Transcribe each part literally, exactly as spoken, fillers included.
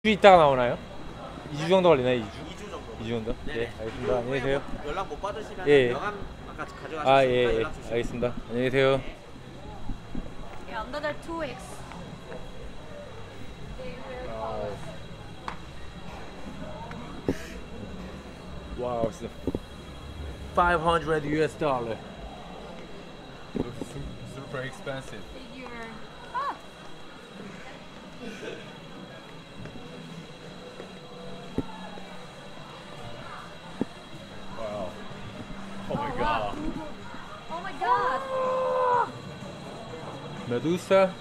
이 주 있다가 나오나요? 이 주 정도 걸리나요? 이 주? 이 주 정도. 이 주 정도? 네네. 네, 알겠습니다. 안녕히 계세요. 뭐 연락 못 받으시면 예. 명함 아까 가져가셨으니까 아, 예, 예. 연락 주시면. 알겠습니다. 안녕히 계세요. Yeah, another two weeks. Wow, it's five hundred U S dollar. Looks super expensive. Figure. Ah. Wow. Oh my Oh, god. wow. Oh my god. Medusa.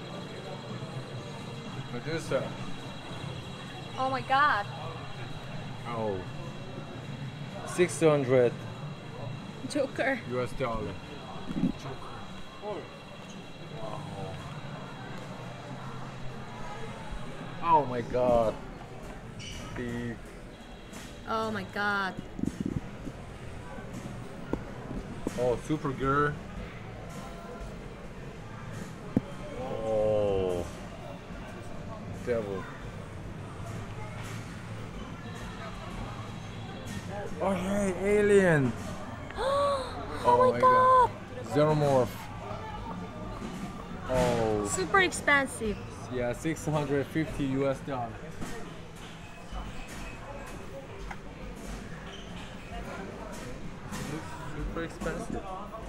Medusa. Oh my god. Oh. six hundred Joker. U S dollar. Oh my god. The Oh my god. oh Supergirl. Oh devil. Oh hey, alien. Oh, my god. Xenomorph. Oh Super expensive. yeah, six hundred fifty U S dollar. Super expensive.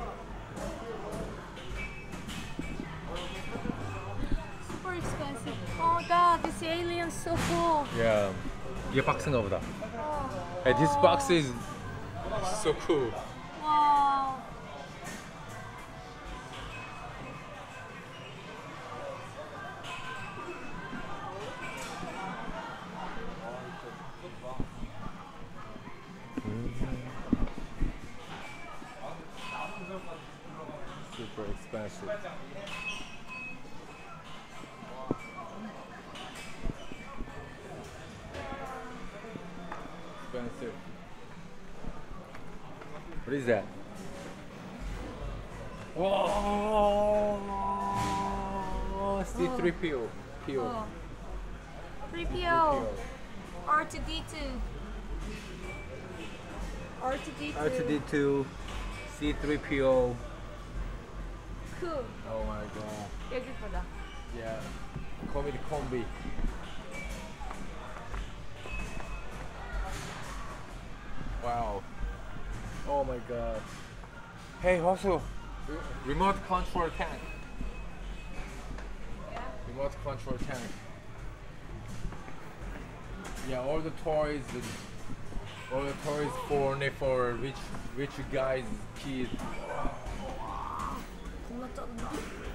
Super expensive. Oh my god, this alien is so cool. Yeah. 이게 박스인가 보다. Oh. Hey, this box is so cool. Wow. Super expensive. Expensive. What is that? Whoa! C three P O. P O. Oh. three P O. R two D two. R two D two. R two D two. C three P O. Cool. Oh my god. 예쁘다. Yeah. Comedy combi. Wow. Oh my god. Hey, also remote control tank. Remote control tank. Yeah, all the toys, all the toys for only for rich rich guys, kids. 겁나 짜증나.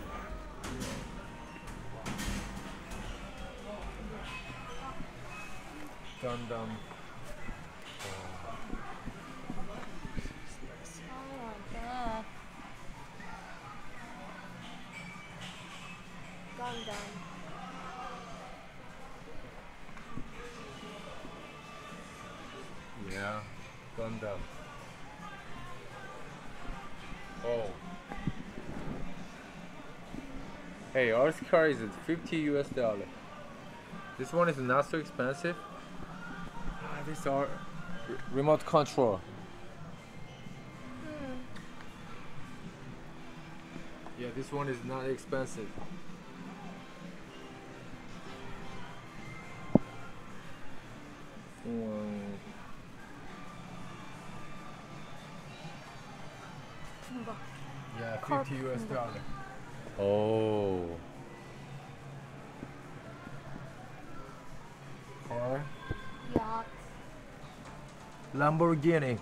Gundam. Oh my god. Gundam. Yeah, Gundam. Oh. Hey, our car is fifty U S dollar. This one is not so expensive. Ah, these are r- remote control. Hmm. Yeah, this one is not expensive. Um, 봐. yeah, car fifty U S 큰 거. dollar. Oh. Car. Yacht. Lamborghini.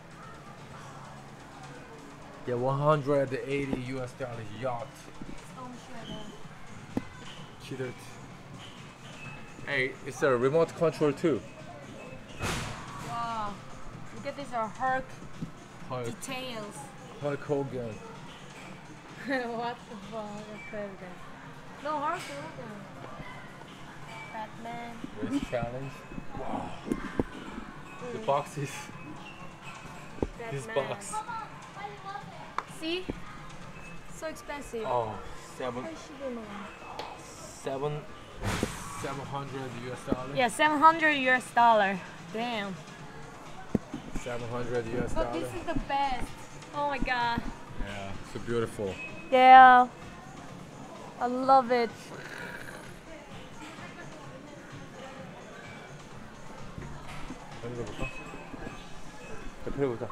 Yeah, one hundred eighty U S dollar yacht. 너무 시원해. Cheated. Hey, it's a remote control too. Wow. Look at these are Hulk Hulk, details. Hulk Hogan. What the fuck? President. No, Hulk Hogan. Batman. Race challenge. Wow. The box is this Batman. box. See? So expensive. Oh, seven, 팔십오만 원. seven, seven hundred U S dollar. Yeah, seven hundred U S dollar. Damn. seven hundred U S But dollar. this is the best. Oh my god. Yeah, so beautiful. Yeah. I love it. 여기서 볼까? 옆에 보자.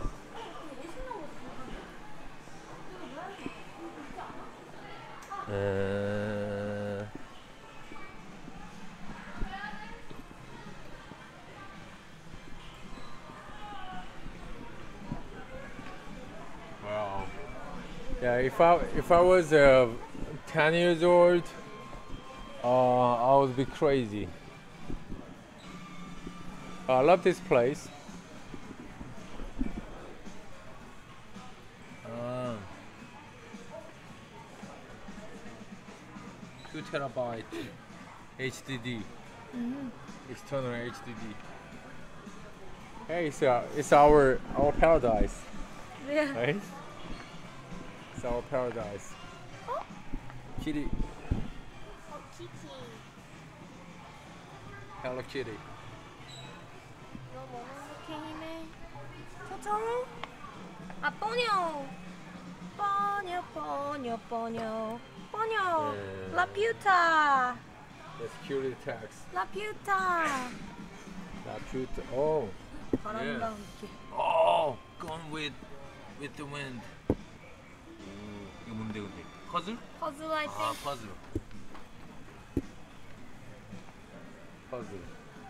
에... Wow. Yeah, if I if I was uh, ten years old, uh, I would be crazy. I love this place. Ah. two terabyte H D D. External H D D. Hey, it's, uh, it's our our paradise, Yeah. right? It's our paradise. Kitty. Oh, Kiki. Hello Kitty. 너 뭐 먹는 토토로? 아, 뽀뇨. 뽀뇨, 뽀뇨, 뽀뇨. 뽀뇨. 네. 라퓨타. The security tax. 라퓨타. Not cute. Oh. 바람과 함께. Oh, gone with with the wind. 오, 이거 뭔데 근데? 퍼즐? 퍼즐 I 아, think. 퍼즐. 퍼즐.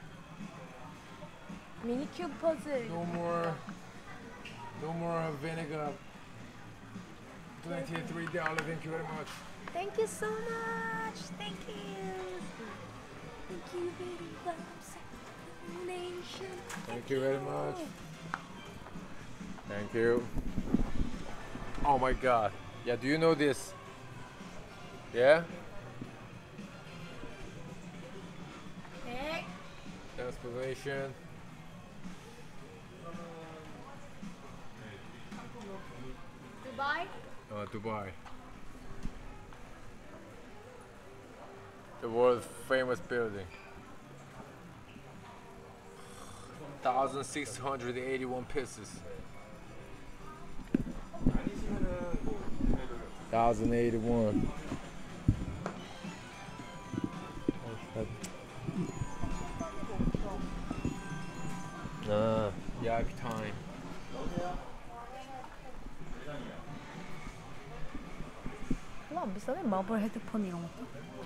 미니큐브 퍼즐. No more. No more vinegar. Twenty-three dollars. Thank you very much. Thank you so much. Thank you. Thank you very much. Nation. Thank you very much. Thank you. Oh my God. Yeah. Do you know this? Yeah. 네. Transportation. 두바이. Uh, Dubai. The world's famous building. one thousand six hundred eighty-one pieces. one thousand eighty-one. Uh, yak time. 별로 안 비싸네. 마블 헤드폰 이런 것도.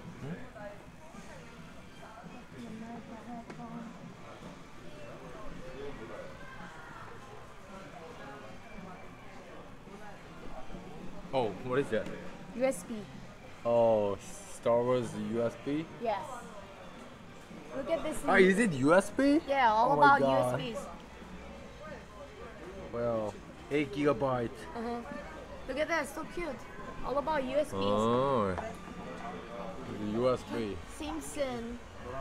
Oh, what is that? U S B. Oh, Star Wars U S B? Yes. Look at this. Ah, is it U S B? Yeah, all Oh my about God. U S Bs. Well, eight gigabyte. Uh-huh. Look at that, so cute. All about U S Bs. Oh, the U S B. Simpson.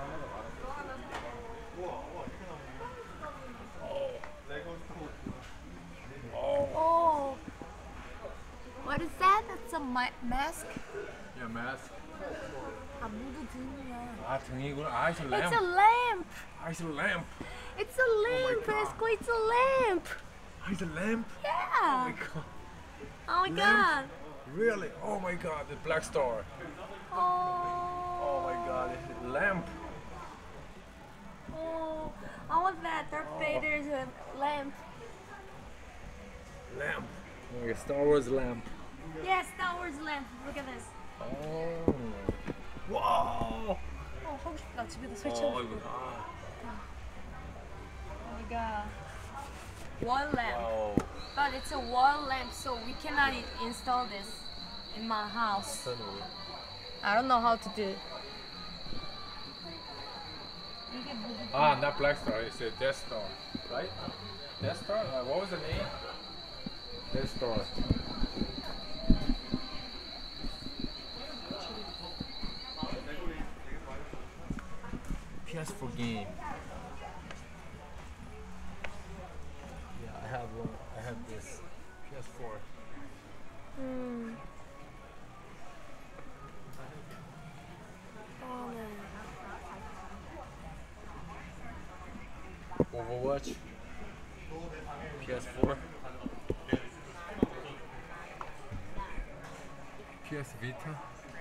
Oh. What is that? That's a ma- mask? Yeah, mask. 아, 모두 등이야. 아, 등이구나. 아, it's a It's lamp. a lamp. 아, it's a lamp. It's a lamp, God. Esco. It's a lamp. 아, it's a lamp. Oh Yeah. my God. Oh my Lamp. god. Really? Oh my God, the Black Star. Oh. Oh my God, it's a lamp. Oh. I want that. Darth Vader's uh, lamp. Lamp. Like a Star Wars lamp. Yeah, Star Wars lamp. Look at this. Oh. Wow. 어, 하고 싶다. 집에다 어, 설치하고 이거. 싶다. 아, Oh my god. Wall lamp. 와우. But it's a wall lamp, so we cannot i- install this in my house. I don't know how to do it. 이게 뭐지? Ah, not Black Star. It's a Death Star, right? Death Star. Uh, what was the name? Death Star. P S four game. Yeah, I have one. I have this P S four. 음. 아, 네. Overwatch, P S four, P S Vita.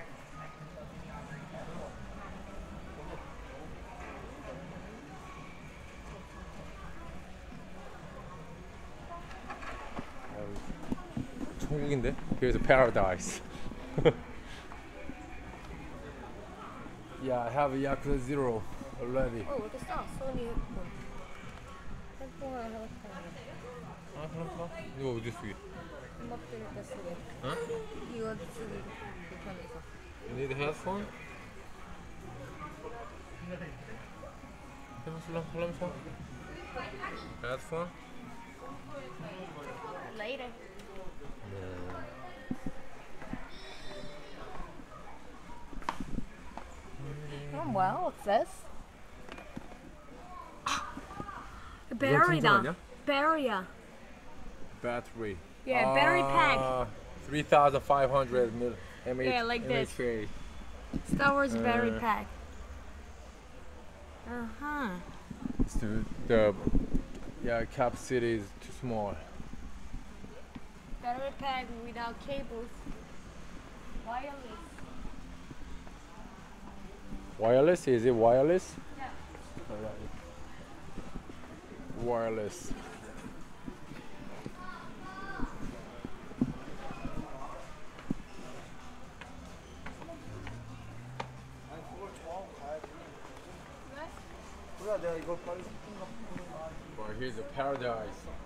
천국인데? Here's a paradise. Yeah, I have a Yakuza Zero already. 어, 이렇게 싸. 소니 헤드폰. 헤드폰을 하고 싶었는데. 아, 그럼 봐. 이거 어디 쓰기? 음악들 때 쓰게. 어? 이거 쓰기 불편해서. You need a headphone? 해보실람? 할람사? Headphone? Later. 이건 뭐야? What's this? Berry다. Berry야. Battery. Yeah, battery pack. Uh, three thousand five hundred mil mAh. Yeah, like this. mAh. Star Wars battery Uh. pack. Uh huh. It's the, the yeah capacity is too small. Battery pack without cables. Wireless. Wireless? Is it wireless? Yeah. Wireless. 그래 내가 이거 빨리 Well, here's a paradise.